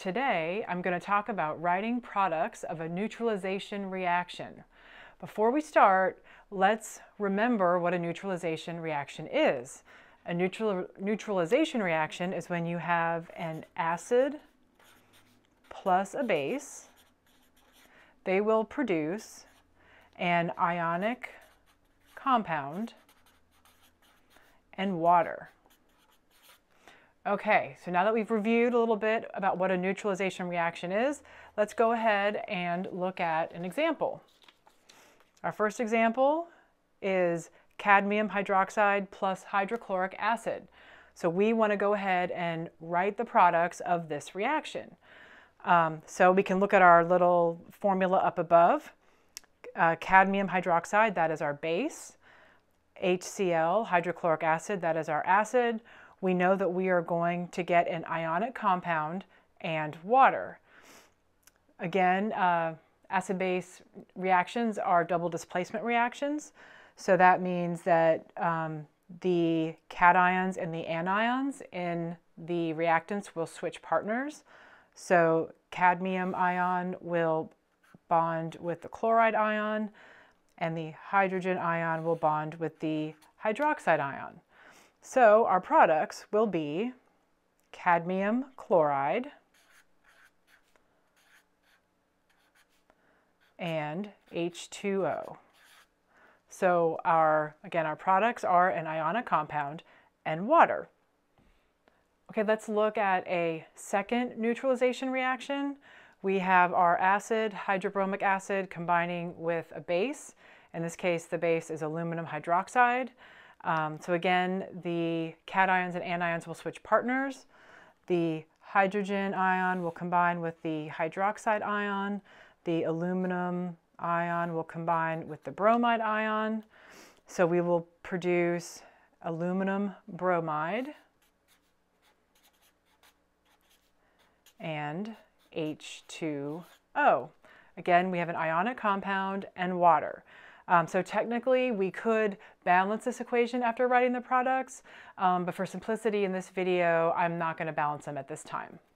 today I'm going to talk about writing products of a neutralization reaction. Before we start, let's remember what a neutralization reaction is. A neutralization reaction is when you have an acid plus a base. They will produce an ionic compound and water. Okay, so now that we've reviewed a little bit about what a neutralization reaction is, let's go ahead and look at an example. Our first example is cadmium hydroxide plus hydrochloric acid. So we want to go ahead and write the products of this reaction. So we can look at our little formula up above. Cadmium hydroxide, that is our base. HCl, hydrochloric acid, that is our acid. We know that we are going to get an ionic compound and water. Again, acid-base reactions are double displacement reactions. So that means that the cations and the anions in the reactants will switch partners. So cadmium ion will bond with the chloride ion, and the hydrogen ion will bond with the hydroxide ion. So our products will be cadmium chloride and H2O. So our products are an ionic compound and water. Okay, let's look at a second neutralization reaction. We have our acid, hydrobromic acid, combining with a base. In this case, the base is aluminum hydroxide. So again, the cations and anions will switch partners. The hydrogen ion will combine with the hydroxide ion. The aluminum ion will combine with the bromide ion. So we will produce aluminum bromide and H2O. Again, we have an ionic compound and water. So technically, we could balance this equation after writing the products, but for simplicity in this video, I'm not going to balance them at this time.